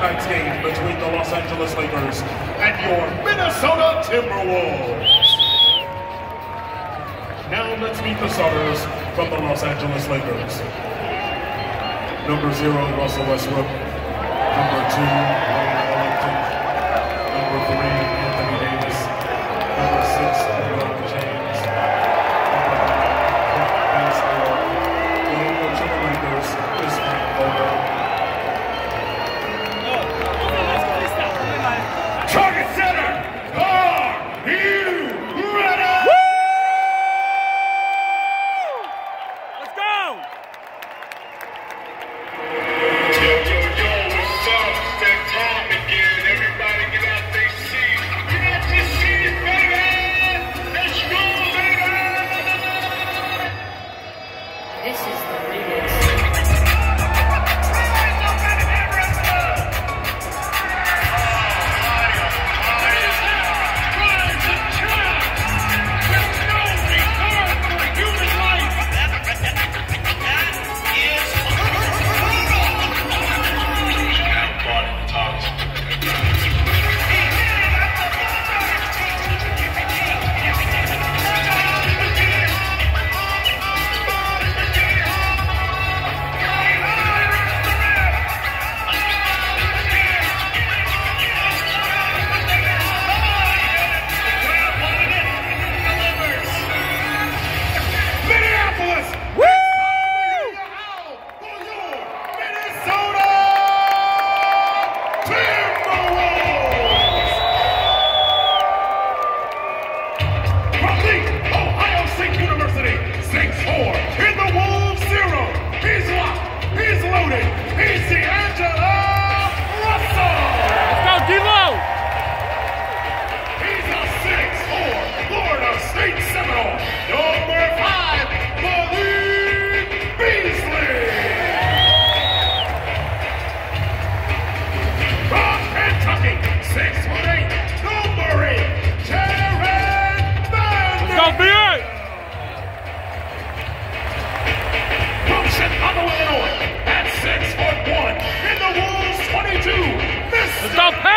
tonight's game between the Los Angeles Lakers and your Minnesota Timberwolves. Now let's meet the starters from the Los Angeles Lakers. Number 0, Russell Westbrook. Number 2, Wayne Ellington. Number 3, Anthony Davis. Number 6, LeBron James. Number 9, Brett Bassler. The head coach of the Lakers is Frank Vogel. Target center, are you ready? Let's go! What's up? That time again. Everybody get out their seat. Get out your seat, baby! Let's go, baby! This is the remix. Let's go,